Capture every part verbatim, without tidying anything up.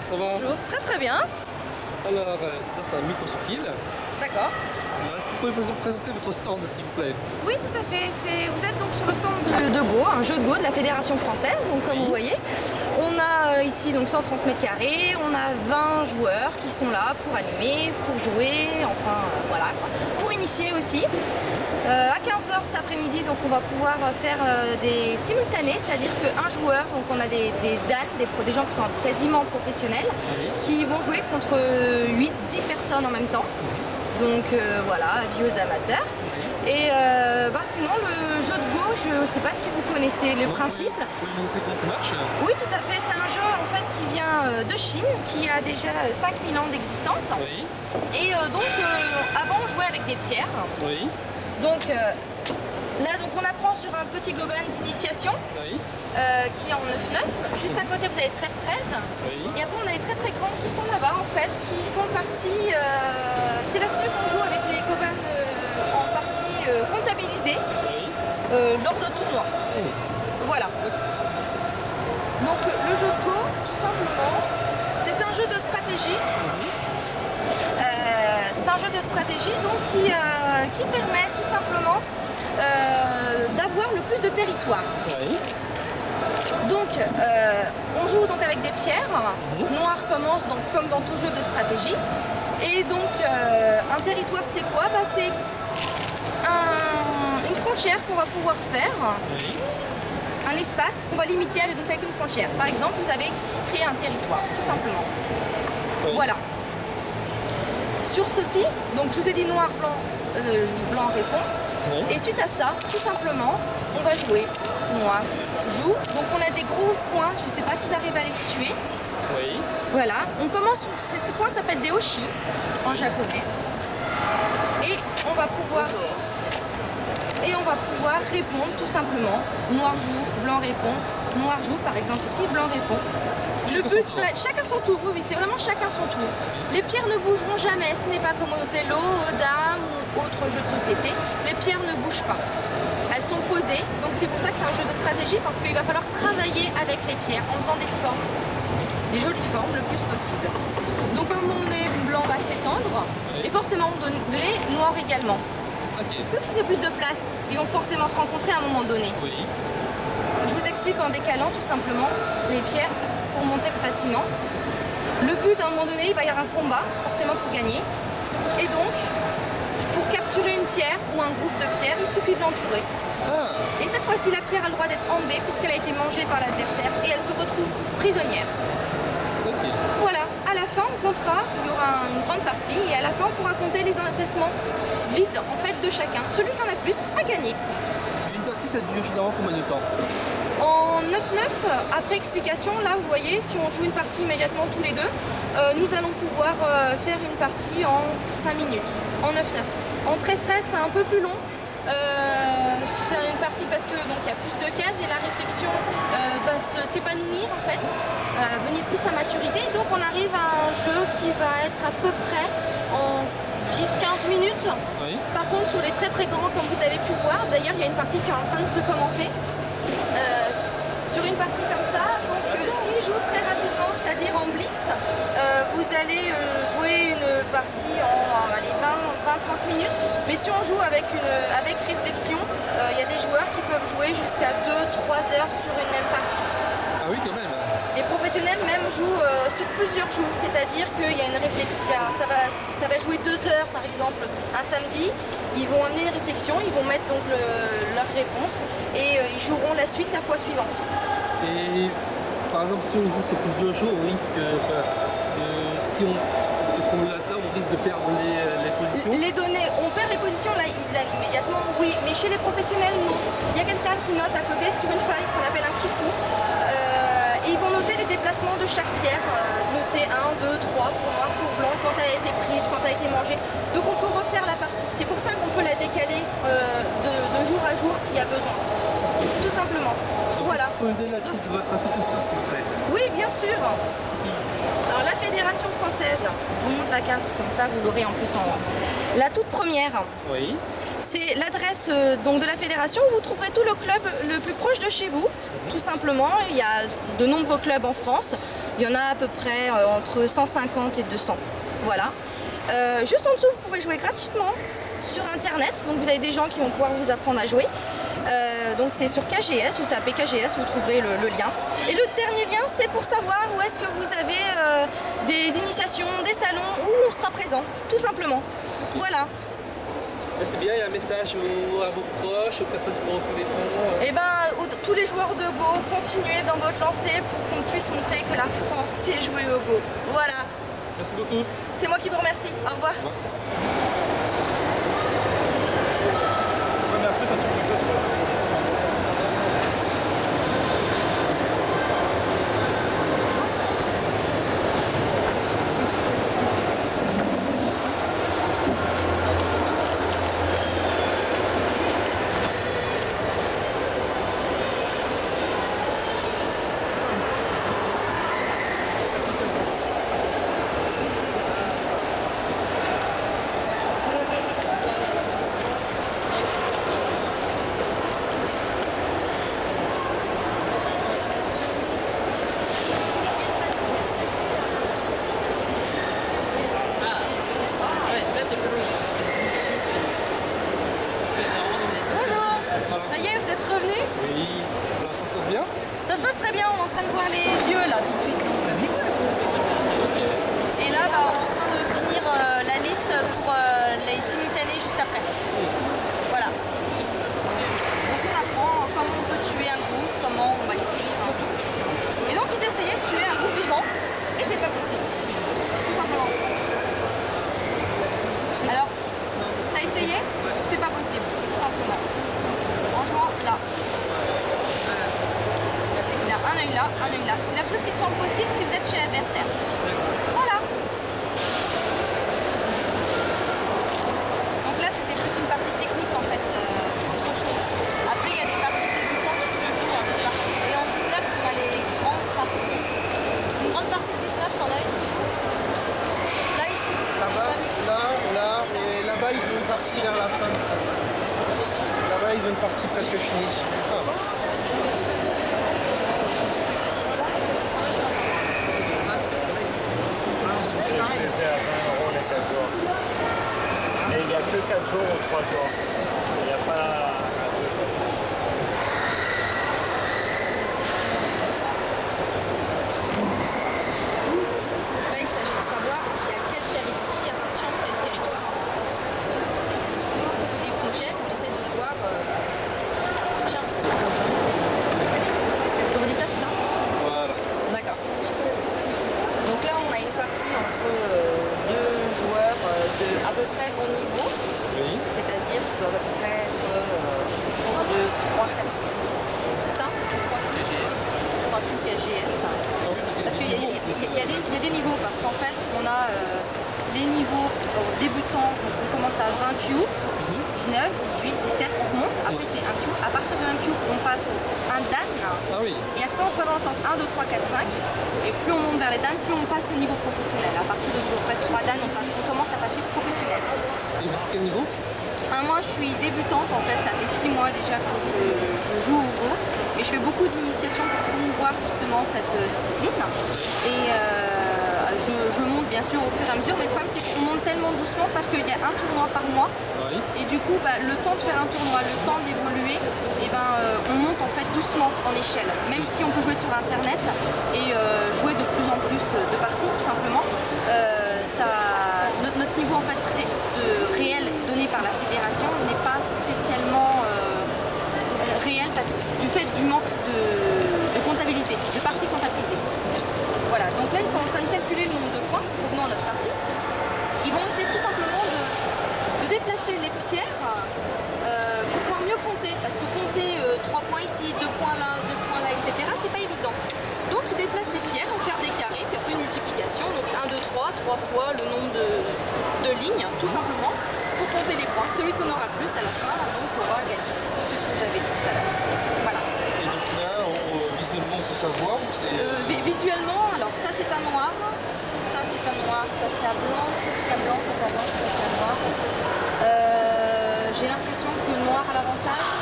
ça va? Bonjour, très très bien. Alors, euh, ça c'est un micro sans fil. D'accord. Alors, est-ce que vous pouvez vous présenter votre stand, s'il vous plaît? Oui, tout à fait. C'est- Vous êtes donc sur le stand de, de Go, un jeu de Go de la Fédération française. Donc, comme Oui. vous voyez, on a euh, ici donc cent trente mètres carrés. On a vingt joueurs qui sont là pour animer, pour jouer, enfin euh, voilà, quoi. Pour initier aussi. Euh, à quinze heures cet après-midi, donc on va pouvoir faire euh, des simultanés, c'est-à-dire qu'un joueur, donc on a des, des D A N, des, pro- des gens qui sont quasiment professionnels, qui vont jouer contre huit dix personnes en même temps. Donc euh, voilà, avis aux amateurs. Et euh, bah, sinon, le jeu de Go, je ne sais pas si vous connaissez le Donc, principe. Vous pouvez vous montrer comment ça marche? Oui, tout à fait. C'est un jeu en fait qui vient euh, de Chine, qui a déjà cinq mille ans d'existence. Oui. Et euh, donc, euh, avant, on jouait avec des pierres. Oui. Donc euh, là, donc, on apprend sur un petit gobelin d'initiation Oui. euh, qui est en neuf neuf. Juste à côté, vous avez treize treize. Oui. Et après, on a les très très grands qui sont là-bas en fait, qui font partie. euh, C'est là-dessus qu'on joue avec les gobelins euh, en partie euh, comptabilisée Oui. euh, lors de tournois. Oh. Voilà. Donc euh, le jeu de Go, tout simplement, c'est un jeu de stratégie. Euh, c'est un jeu de stratégie donc qui, euh, qui permet tout simplement euh, d'avoir le plus de territoire. Oui. Donc euh, on joue donc avec des pierres. Mhm. Noir commence donc comme dans tout jeu de stratégie. Et donc euh, un territoire c'est quoi? Bah, c'est un- une frontière qu'on va pouvoir faire. Oui. Un espace qu'on va limiter avec, donc avec une frontière. Par exemple, vous avez ici créé un territoire, tout simplement. Oui. Voilà. Sur ceci, donc je vous ai dit noir, blanc, euh, blanc répond. Oui. Et suite à ça, tout simplement, on va jouer. Noir joue. Donc on a des gros points, je ne sais pas si vous arrivez à les situer. Oui. Voilà. On commence, ces ces points s'appellent des hoshi en japonais. Et on va pouvoir... Et on va pouvoir répondre tout simplement. Noir joue, blanc répond. Noir joue, par exemple ici, blanc répond. Le Chacun but, son tour. ouais, chacun son tour, oui, oui, c'est vraiment chacun son tour. Les pierres ne bougeront jamais, ce n'est pas comme au Othello, au Dame ou autre jeu de société. Les pierres ne bougent pas. Elles sont posées, donc c'est pour ça que c'est un jeu de stratégie, parce qu'il va falloir travailler avec les pierres en faisant des formes, des jolies formes le plus possible. Donc comme on est blanc va s'étendre, Oui. et forcément donner noir également. Ok. Plus qu'ils aient plus de place, ils vont forcément se rencontrer à un moment donné. Oui. Je vous explique en décalant tout simplement les pierres pour montrer plus facilement. Le but, à un moment donné, il va y avoir un combat, forcément pour gagner. Et donc, pour capturer une pierre ou un groupe de pierres, il suffit de l'entourer. Ah. Et cette fois-ci, la pierre a le droit d'être enlevée puisqu'elle a été mangée par l'adversaire et elle se retrouve prisonnière. Ok. Voilà, à la fin, on comptera, il y aura une grande partie et à la fin, on pourra compter les emplacements vides en fait de chacun. Celui qui en a le plus a gagné. Une partie, ça dure généralement combien de temps? En neuf neuf, après explication, là vous voyez, si on joue une partie immédiatement tous les deux, euh, nous allons pouvoir euh, faire une partie en cinq minutes, en neuf neuf. En treize treize, c'est un peu plus long. Euh, c'est une partie parce que donc il y a plus de cases et la réflexion euh, va se- s'épanouir en fait, euh, venir plus à maturité. Donc on arrive à un jeu qui va être à peu près en dix quinze minutes. Oui. Par contre, sur les très très grands, comme vous avez pu voir, d'ailleurs, il y a une partie qui est en train de se commencer. Euh, sur une partie comme ça, donc euh, s'il joue très rapidement, c'est-à-dire en blitz, euh, vous allez euh, jouer une partie en allez, vingt trente minutes. Mais si on joue avec, une, avec réflexion, euh, il y a des joueurs qui peuvent jouer jusqu'à deux trois heures sur une même partie. Ah oui, quand même. Les professionnels même jouent euh, sur plusieurs jours, c'est-à-dire qu'il y a une réflexion, ça va, ça va jouer deux heures par exemple un samedi, ils vont amener une réflexion, ils vont mettre donc le- leur réponse et euh, ils joueront la suite la fois suivante. Et par exemple, si on joue sur plusieurs jours, on risque, euh, de- si on fait trop le latin, on risque de perdre les, les positions. Les données, on perd les positions là, là, immédiatement, oui, mais chez les professionnels non. Il y a quelqu'un qui note à côté sur une feuille qu'on appelle un kifu. Euh, et ils vont noter les déplacements de chaque pierre, euh, noter un, deux, trois pour noir, pour blanc, quand elle a été prise, quand elle a été mangée. Donc on peut refaire la partie. C'est pour ça qu'on peut la décaler euh, de, de jour à jour s'il y a besoin. Tout simplement. Donc, Voilà. est-ce que vous pouvez me donner l'adresse de votre association, s'il vous plaît? Oui, bien sûr. Alors la Fédération française, je vous montre la carte comme ça, vous l'aurez en plus en haut. La toute première, Oui. c'est l'adresse euh, donc de la fédération où vous trouverez tout le club le plus proche de chez vous. Tout simplement, il y a de nombreux clubs en France. Il y en a à peu près euh, entre cent cinquante et deux cents. Voilà. Euh, juste en dessous, vous pouvez jouer gratuitement sur internet. Donc vous avez des gens qui vont pouvoir vous apprendre à jouer. Euh, donc c'est sur K G S, vous tapez K G S, vous trouverez le, le lien. Et le dernier lien, c'est pour savoir où est-ce que vous avez euh, des initiations, des salons où on sera présent, tout simplement. Voilà. C'est bien, il y a un message aux, à vos proches, aux personnes qui vous reconnaîtront. Et ben, aux, tous les joueurs de Go, continuez dans votre lancée pour qu'on puisse montrer que la France sait jouer au Go. Voilà. Merci beaucoup. C'est moi qui vous remercie. Au revoir. Au revoir. Ça y est, vous êtes revenus? Oui, alors ça se passe bien? Ça se passe très bien, on est en train de voir les yeux là tout de suite, donc euh, c'est cool. Et là, bah, on est en train de finir euh, la liste pour euh, les simultanés juste après. Voilà. Donc on apprend comment on peut tuer un groupe, comment on va laisser vivre un groupe. Et donc ils essayaient de tuer un groupe vivant, et c'est pas possible. Tout simplement. Alors, t'as essayé? C'est pas possible, tout simplement. En jouant là. Il y a un œil là, un œil là. C'est la plus petite forme possible si vous êtes chez l'adversaire. Voilà. Donc là, c'était plus une partie technique en fait, euh, autre chose. Après, il y a des parties de débutants qui se jouent un peu partout. Et en dix-neuf, on a les grandes parties. Une grande partie de dix-neuf, t'en as une. Là, ici. Là-bas, là, là, et là-bas, ils ont une partie vers la fin. Là-bas, ils ont une partie presque finie. Je les ai à vingt euros les quatre jours. Et il n'y a que quatre jours ou trois jours. Il n'y a pas à deux jours. Là, il s'agit de savoir qui, a quel terri- qui appartient à quel territoire. On fait des frontières, on essaie de voir euh, qui ça appartient, tout simplement. Je te redis ça, c'est ça? Voilà. D'accord. Donc là, on a une partie entre euh, deux joueurs euh, de à peu près bon niveau, Oui. c'est-à-dire qu'ils doivent à peu près être euh, je pense, de trois c'est ça? trois K G S. trois K G S. Parce qu'il y, a- il y a- il y a des- il y a des niveaux, parce qu'en fait, on a euh, les niveaux euh, débutants, donc on commence à vingt Q, dix-neuf, dix-huit, dix-sept, on remonte, après c'est un Q. À partir de un Q, on passe au un Dan, Ah oui. et à ce moment, on prend dans le sens un, deux, trois, quatre, cinq, et plus on monte vers les Dan, plus on passe au niveau professionnel. À partir de trois Dan, on, passe, on commence à passer professionnel. Et vous êtes quel niveau? Ah, moi, je suis débutante, en fait, ça fait six mois déjà que je, je joue au Go, et je fais beaucoup d'initiations pour promouvoir justement cette euh, discipline. Et euh, je, je monte bien sûr au fur et à mesure, mais le problème c'est qu'on monte tellement doucement parce qu'il y a un tournoi par mois. Oui. Et du coup, bah, le temps de faire un tournoi, le temps d'évoluer, et ben, euh, on monte en fait doucement en échelle. Même si on peut jouer sur internet et euh, jouer de plus en plus de parties, tout simplement, euh, ça, notre, notre niveau en fait ré, de, réel donné par la fédération n'est pas spécialement euh, réel parce que du fait du manque de, de comptabiliser, de parties comptabilisées. Voilà, donc là ils sont en train de calculer le nombre de points revenant à notre partie. Ils vont essayer tout simplement de de déplacer les pierres euh, pour pouvoir mieux compter. Parce que compter euh, trois points ici, deux points là, deux points là, et cetera, c'est pas évident. Donc ils déplacent les pierres, on fait des carrés, puis après une multiplication, donc un, deux, trois, trois fois le nombre de, de lignes, tout simplement, pour compter les points. Celui qu'on aura le plus à la fin, donc aura gagné. C'est ce que j'avais dit tout à l'heure. Voilà. Et donc là, on, visuellement, on peut savoir où c'est. Euh, vi- visuellement, alors ça c'est un noir, ça c'est un noir, ça c'est un blanc, ça c'est un blanc, ça c'est un blanc, ça c'est un noir. Euh, j'ai l'impression que le noir a l'avantage.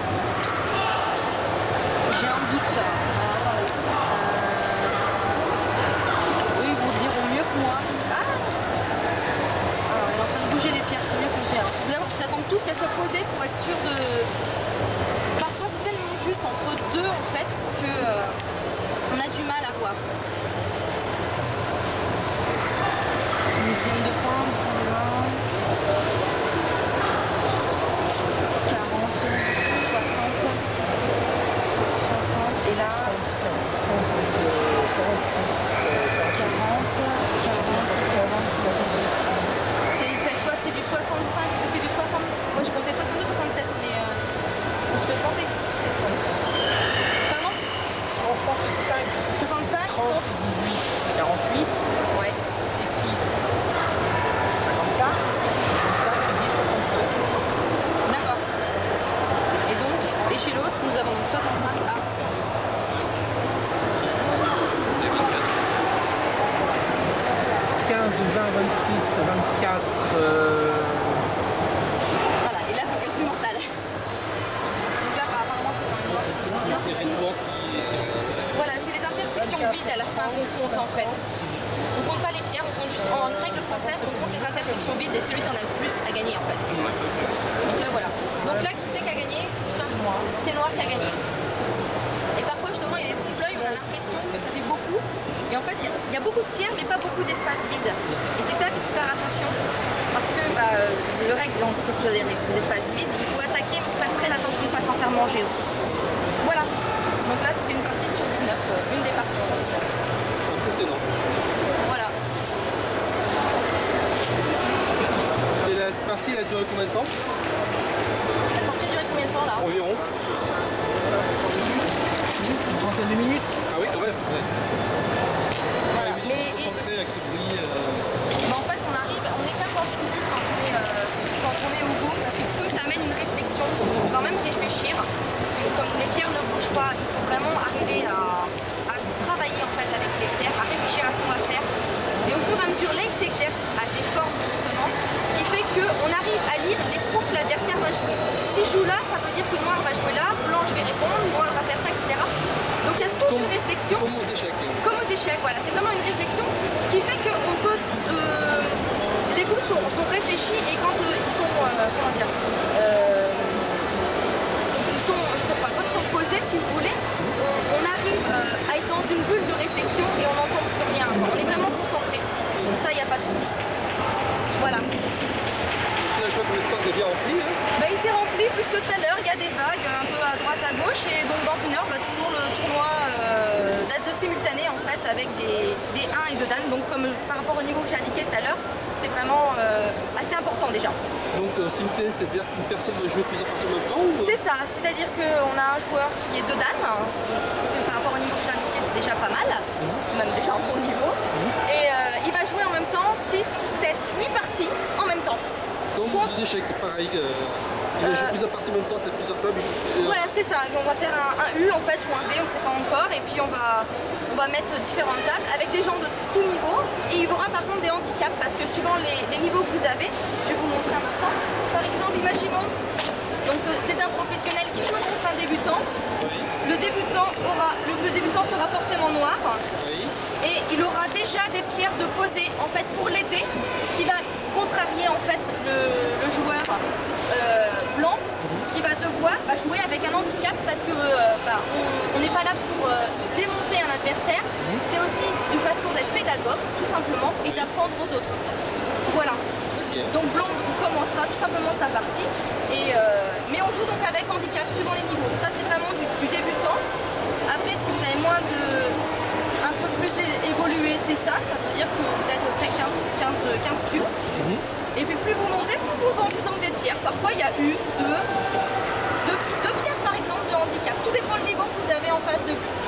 J'ai un doute. Alors, attendez. Euh, entre deux en fait que euh, on a du mal à voir. Une dizaine de points, dix, vingt, quarante, soixante, soixante et là quarante, quarante, quarante, c'est c'est soit c'est du soixante-cinq ou c'est du soixante. Moi j'ai compté soixante-deux, soixante-sept, mais euh, je me suis pas compté. Pardon? soixante-cinq, soixante-cinq, trente, dix-huit, quarante-huit ouais. et six. cinquante-quatre, cinquante-cinq, dix, soixante-cinq. D'accord. Et donc, et chez l'autre, nous avons donc soixante-cinq à quinze, vingt, vingt-six, vingt-quatre. Euh... voilà, et là, il faut calcul mental. Donc là, apparemment, c'est quand même noir. noir. Il y avait une voie qui qui reste. Voilà, c'est les intersections vides à la fin qu'on compte en fait. On compte pas les pierres, on compte juste en règle française, on compte les intersections vides et celui qui en a le plus a gagné en fait. Donc là voilà. Donc là, qui c'est qui a gagné? C'est Noir qui a gagné. Et parfois justement, il y a des trompe-l'œil, on a l'impression que ça fait beaucoup. Et en fait, il y, a, il y a beaucoup de pierres, mais pas beaucoup d'espace vide. Et c'est ça qu'il faut faire attention. Parce que bah, le règle, donc, c'est soit des, des espaces vides, il faut attaquer pour faire très attention de ne pas s'en faire manger aussi. Voilà. Donc là, c'était une partie sur dix-neuf, euh, une des parties sur dix-neuf. Impressionnant. Voilà. Et la partie, elle a duré combien de temps? La partie a duré combien de temps là? Environ. Une trentaine de minutes. Ah oui, quand même. Ouais. Voilà. Ouais, Mais il faut se concentrer avec ce bruit. euh, bah, en fait, on arrive, on est quand même dans une bulle quand on est, euh, quand on est au bout, parce que comme ça amène une réflexion, il faut quand même réfléchir. Parce que comme les pierres ne bougent pas, il faut vraiment arriver à, à travailler en fait avec les pierres, à réfléchir à ce qu'on va faire. Et au fur et à mesure, là, il s'exerce à des formes justement, qui fait qu'on arrive à lire les coups que l'adversaire va jouer. Si je joue là, ça veut dire que Noir va jouer là, Blanc je vais répondre, Noir va faire ça, et cetera. Donc il y a toute Comme- une réflexion. Comme aux échecs. Comme aux échecs, voilà, c'est vraiment une réflexion, ce qui fait qu'on peut, euh, les coups sont, sont réfléchis et quand euh, ils sont, euh, comment dire, euh, ils sont, ils sont, enfin, quand ils sont posés, si vous voulez, on, on arrive euh, à être dans une bulle de réflexion et on n'entend plus rien, quoi. On est vraiment concentré, ça il n'y a pas de souci. Voilà. Là, je vois que le stock est bien rempli. Hein. Bah, il s'est rempli plus que tout à l'heure, il y a des vagues un peu à droite à gauche et donc dans une heure, bah, toujours le tournoi euh, date de simultané en fait avec des, des un et deux dames, donc comme par rapport au niveau que j'ai indiqué tout à l'heure, c'est vraiment euh, assez important déjà. Donc, euh, simultané, c'est-à-dire qu'une personne va jouer plusieurs parties en même temps ou... C'est ça, c'est-à-dire qu'on a un joueur qui est deux dames, c'est par rapport au niveau que j'ai indiqué c'est déjà pas mal, même déjà un bon niveau, et euh, il va jouer en même temps six ou sept, huit parties en même temps. Comme aux échecs, pareil. Euh, il va jouer plusieurs parties en même temps, c'est plusieurs tables. il joue plusieurs- Voilà, c'est ça. On va faire un, un U en fait ou un V, on ne sait pas encore, et puis on va, on va mettre différentes tables avec des gens de tout niveau. Et il y aura par contre des handicaps parce que suivant les, les niveaux que vous avez, je vais vous montrer un instant. Par exemple, imaginons, donc euh, c'est un professionnel qui joue contre un débutant. Oui, Le débutant aura, le, le débutant sera forcément noir. oui. Et il aura déjà des pierres de poser en fait pour l'aider, ce qui va contrarier en fait le, le joueur euh, blanc qui va devoir bah, jouer avec un handicap parce que euh, bah, on n'est pas là pour euh, démonter un adversaire, c'est aussi une façon d'être pédagogue tout simplement et d'apprendre aux autres. Voilà. Donc Blanc commencera tout simplement sa partie, et, euh, mais on joue donc avec handicap suivant les niveaux. Ça c'est vraiment du, du débutant. Après si vous avez moins de... un peu plus é- évolué, c'est ça, ça veut dire que vous êtes à peu près quinze, quinze, quinze Q. Et puis plus vous montez, plus vous en vous enlevez de pierres. Parfois il y a une, deux, deux, deux pierres par exemple de handicap. Tout dépend du niveau que vous avez en face de vous.